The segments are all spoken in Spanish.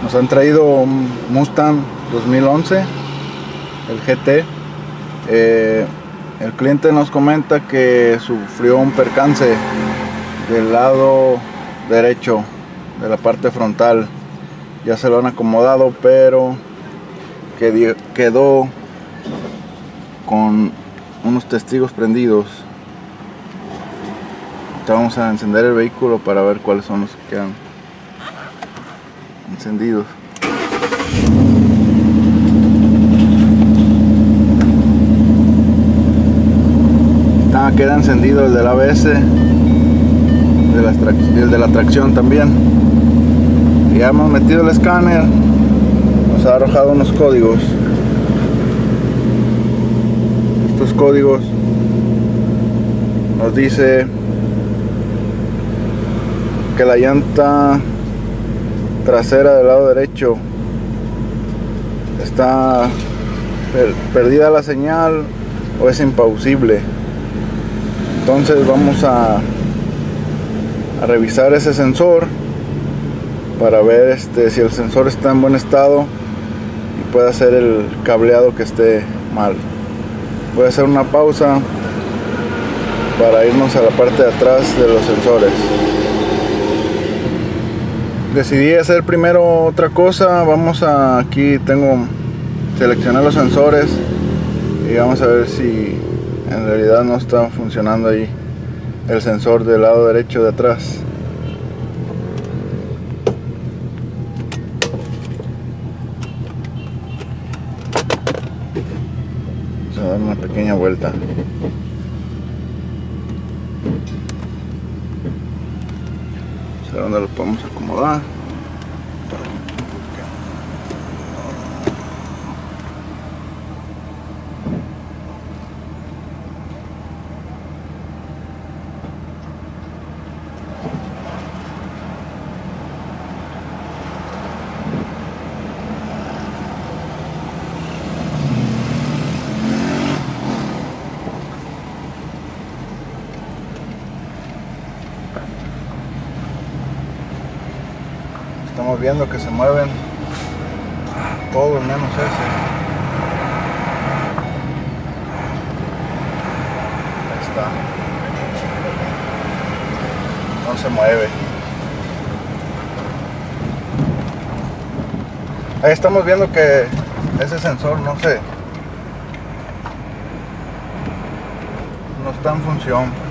Nos han traído un Mustang 2011, el GT. El cliente nos comenta que sufrió un percance del lado derecho de la parte frontal. Ya se lo han acomodado, pero quedó con unos testigos prendidos. Ahorita vamos a encender el vehículo para ver cuáles son los que quedan encendidos. Queda encendido el del ABS, el de la tracción también. Y ya hemos metido el escáner, nos ha arrojado unos códigos. Estos códigos nos dice que la llanta trasera del lado derecho está perdida la señal o es impausible. Entonces vamos a revisar ese sensor para ver si el sensor está en buen estado y puede hacer el cableado que esté mal. Voy a hacer una pausa para irnos a la parte de atrás de los sensores. Decidí hacer primero otra cosa. Aquí seleccioné los sensores y vamos a ver si en realidad no está funcionando ahí el sensor del lado derecho de atrás. Vamos a dar una pequeña vuelta. Vamos a ver dónde lo podemos acomodar. Estamos viendo que se mueven todos menos ese. Ahí está. No se mueve. Ahí estamos viendo que ese sensor no está en función.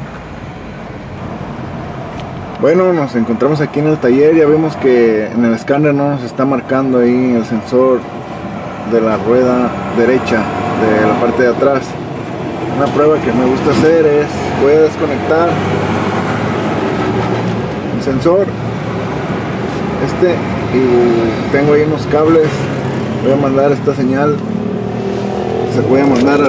Bueno, nos encontramos aquí en el taller. Ya vemos que en el escáner no nos está marcando ahí el sensor de la rueda derecha de la parte de atrás. Una prueba que me gusta hacer es voy a desconectar el sensor y tengo ahí unos cables. Voy a mandar esta señal, se voy a mandar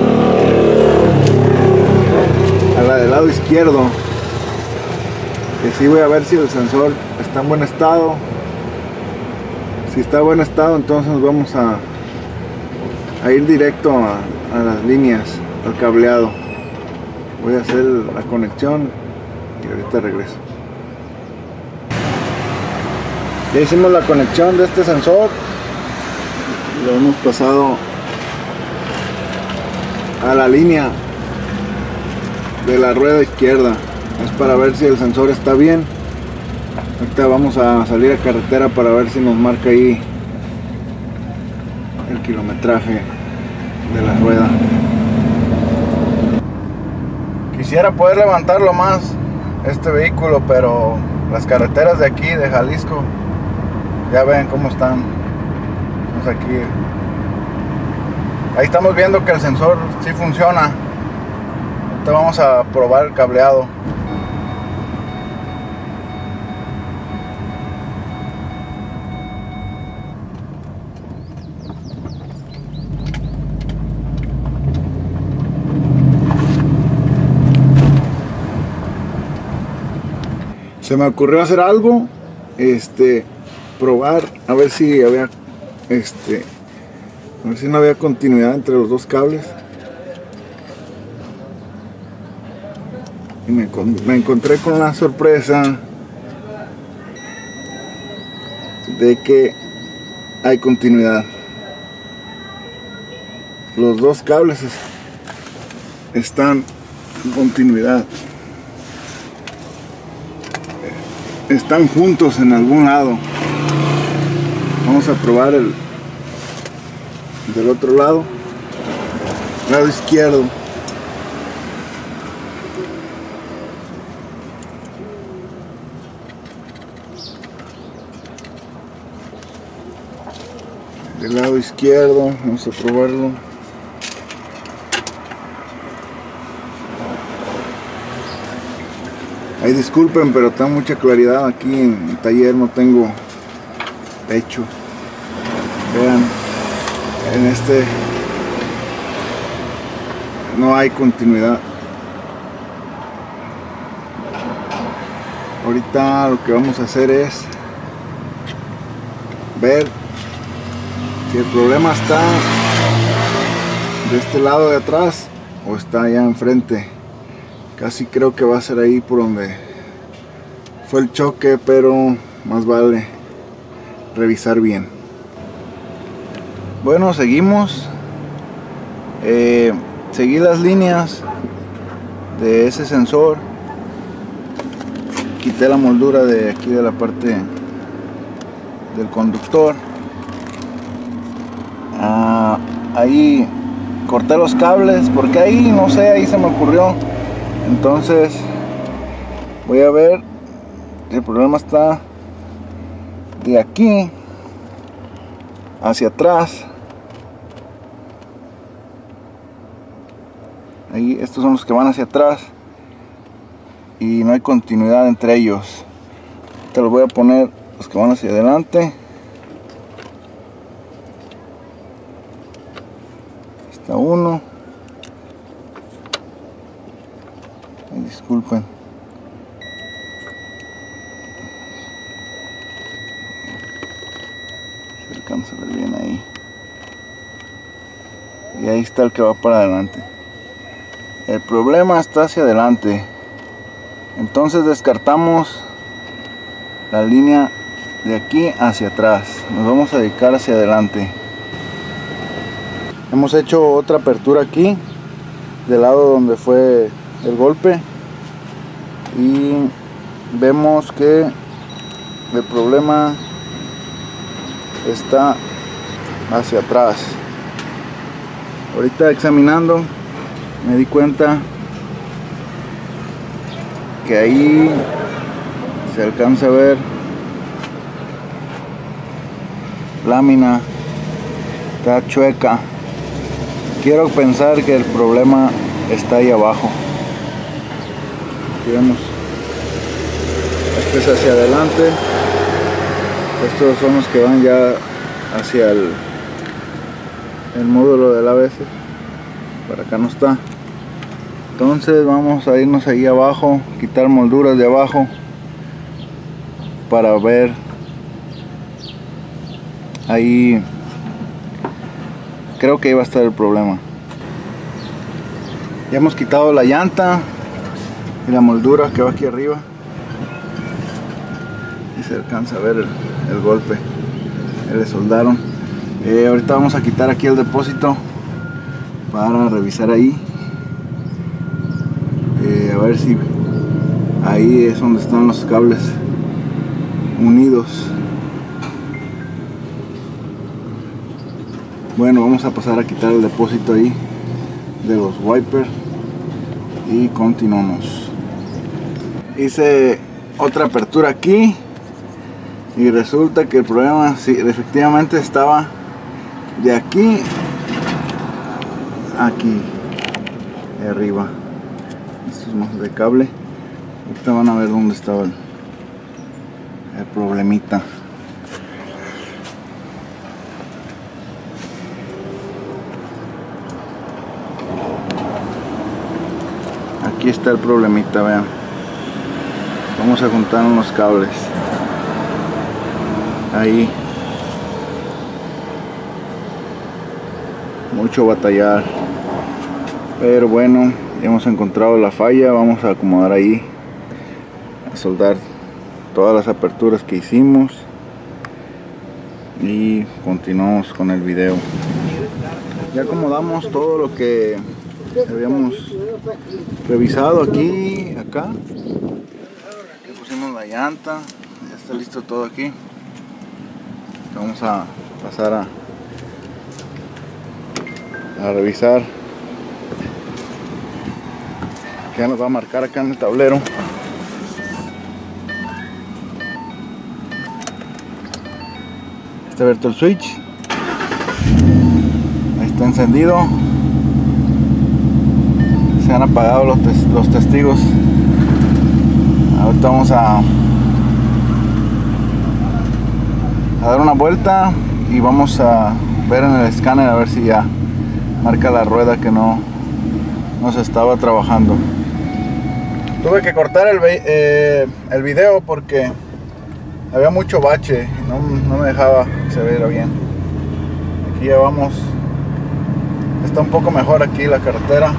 a la del lado izquierdo. Que sí, voy a ver si el sensor está en buen estado. Si está en buen estado, entonces vamos a ir directo a las líneas, al cableado. Voy a hacer la conexión y ahorita regreso. Ya hicimos la conexión de este sensor. Lo hemos pasado a la línea de la rueda izquierda. Es para ver si el sensor está bien. Ahorita vamos a salir a carretera para ver si nos marca ahí el kilometraje de la rueda. Quisiera poder levantarlo más este vehículo, pero las carreteras de aquí, de Jalisco, ya ven cómo están. Estamos aquí. Ahí estamos viendo que el sensor sí funciona. Ahorita vamos a probar el cableado. Se me ocurrió hacer algo, probar a ver si había, a ver si no había continuidad entre los dos cables. Y me encontré con la sorpresa de que hay continuidad. Los dos cables están en continuidad, están juntos en algún lado. Vamos a probar el del otro lado izquierdo. Del lado izquierdo, vamos a probarlo. Ay, disculpen, pero está mucha claridad aquí en el taller, no tengo techo. Vean, en este no hay continuidad. Ahorita lo que vamos a hacer es ver si el problema está de este lado de atrás o está allá enfrente. Casi creo que va a ser ahí por donde fue el choque, pero más vale revisar bien. Bueno, seguimos. Seguí las líneas de ese sensor. Quité la moldura de aquí de la parte del conductor. Ahí corté los cables porque ahí, no sé, ahí se me ocurrió. Entonces voy a ver si el problema está de aquí hacia atrás. Ahí, estos son los que van hacia atrás y no hay continuidad entre ellos. Te los voy a poner los que van hacia adelante. Está uno. Ay, disculpen. Se alcanza a ver bien ahí. Y ahí está el que va para adelante. El problema está hacia adelante. Entonces descartamos la línea de aquí hacia atrás. Nos vamos a dedicar hacia adelante. Hemos hecho otra apertura aquí del lado donde fue el golpe y vemos que el problema está hacia atrás. Ahorita examinando me di cuenta que ahí se alcanza a ver lámina, está chueca. Quiero pensar que el problema está ahí abajo. Aquí vemos, este es hacia adelante, estos son los que van ya hacia el módulo del ABS. Para acá no está. Entonces vamos a irnos ahí abajo, quitar molduras de abajo para ver ahí. Creo que ahí va a estar el problema. Ya hemos quitado la llanta y la moldura que va aquí arriba y se alcanza a ver el golpe. Le soldaron. Ahorita vamos a quitar aquí el depósito para revisar ahí, a ver si ahí es donde están los cables unidos. Bueno, vamos a pasar a quitar el depósito ahí de los wipers y continuamos. Hice otra apertura aquí y resulta que el problema sí, efectivamente estaba de aquí aquí de arriba. Estos más de cable. Ahorita van a ver dónde estaba el problemita. Aquí está el problemita, vean. Vamos a juntar unos cables ahí. Mucho batallar, pero bueno, ya hemos encontrado la falla. Vamos a acomodar ahí, a soldar todas las aperturas que hicimos y continuamos con el video. Ya acomodamos todo lo que habíamos revisado aquí, acá. Le pusimos la llanta, ya está listo todo aquí. Vamos a pasar a revisar. Que ya nos va a marcar acá en el tablero. Está abierto el switch. Ahí está encendido. Se han apagado los testigos. Ahorita vamos a dar una vuelta y vamos a ver en el escáner a ver si ya marca la rueda que no se estaba trabajando. Tuve que cortar el video porque había mucho bache y no me dejaba que se viera bien. Aquí ya vamos, está un poco mejor aquí la carretera.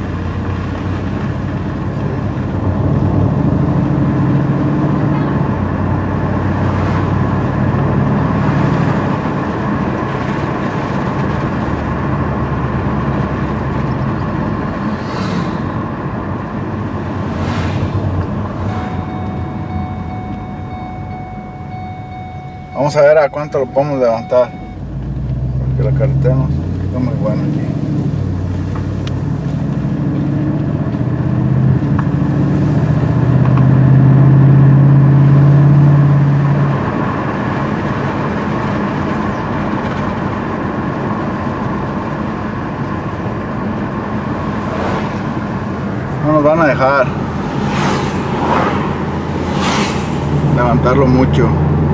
Vamos a ver a cuánto lo podemos levantar, porque la carretera está muy buena aquí. No nos van a dejar levantarlo mucho.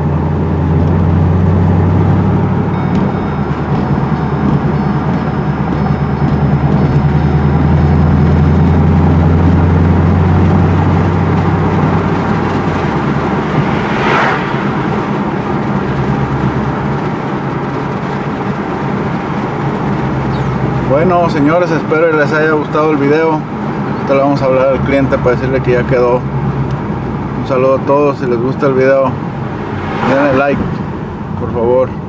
Bueno, señores, espero que les haya gustado el video. Ahorita le vamos a hablar al cliente para decirle que ya quedó. Un saludo a todos. Si les gusta el video, denle like, por favor.